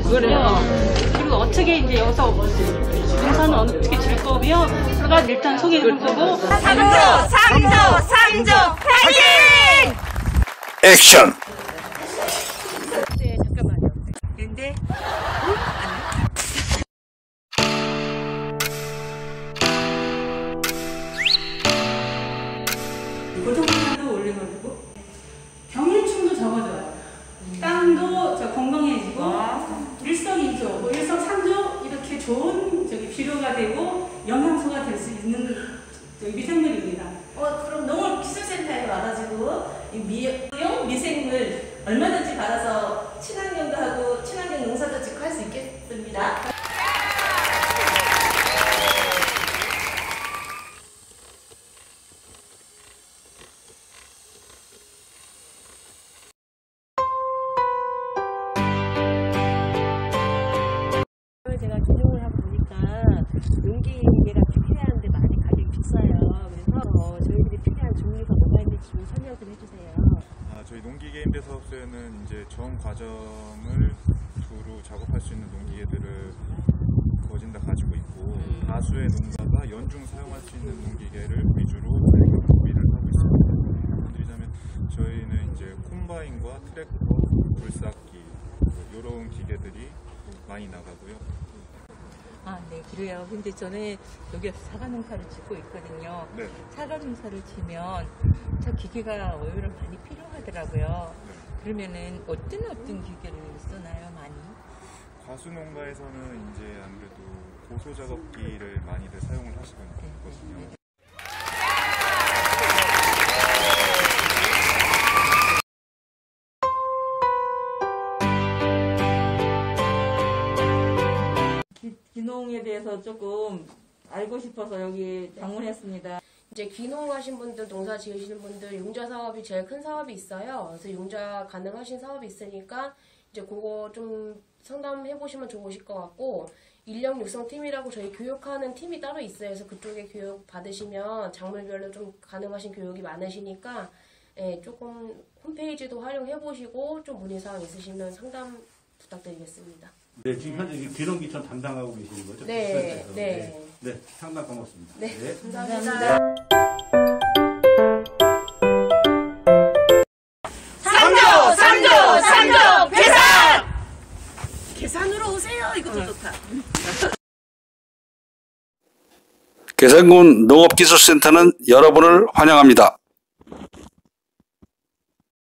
그래요. 그리고 어떻게 이제 여기서 농사는 어떻게 질 거며 그가 일단 소개를 해보고 상조 파이팅! 액션! 네, 잠깐만요. 근데 고정산도 올려놓고 병해충도 적어져요. 땅도 건강해지고 일석이조, 일석삼조 이렇게 좋은 비료가 되고 영양소가 될 수 있는 미생물입니다. 그럼 농업기술센터에 와가지고 이 미용, 미생물 얼마든지 받아서 친환경도 하고 친환경 농사도 짓고 할 수 있겠습니다. 제가 기농을 하고 보니까 용기계가 필요한데 많이 가격이 비싸요. 그래서 저희들이 필요한 종류가 뭐가 있는지 좀 설명 좀 해주세요. 저희 농기계인배 사업소에는 이제 전 과정을 두루 작업할 수 있는 농기계들을 거진 다 가지고 있고 다수의 농가가 연중 사용할 수 있는 농기계를 위주로 저희가 구비를 하고 있습니다. 말씀드리자면 저희는 이제 콤바인과 트랙터, 불삭기 이런 기계들이 많이 나가고요. 네, 그래요. 근데 저는 여기 사과 농사를 짓고 있거든요. 네. 사과 농사를 지면 참 기계가 오히려 많이 필요하더라고요. 네. 그러면은 어떤 기계를 쓰나요, 많이? 과수 농가에서는 이제 아무래도 고소 작업기를 많이들 사용을 하시거든요. 귀농에 대해서 조금 알고 싶어서 여기 방문했습니다. 이제 귀농하신 분들, 농사 지으시는 분들 융자 사업이 제일 큰 사업이 있어요. 그래서 융자 가능하신 사업이 있으니까 이제 그거 좀 상담해 보시면 좋으실 것 같고, 인력 육성 팀이라고 저희 교육하는 팀이 따로 있어요. 그래서 그쪽에 교육 받으시면 작물별로 좀 가능하신 교육이 많으시니까 조금 홈페이지도 활용해 보시고 좀 문의사항 있으시면 상담 부탁드리겠습니다. 네, 지금 현재 귀농기촌 담당하고 계시는 거죠? 네, 네. 네, 상담 고맙습니다. 네, 네. 감사합니다. 상조 계산! 계산으로 오세요. 이것도 좋다. 계산군 농업기술센터는 여러분을 환영합니다.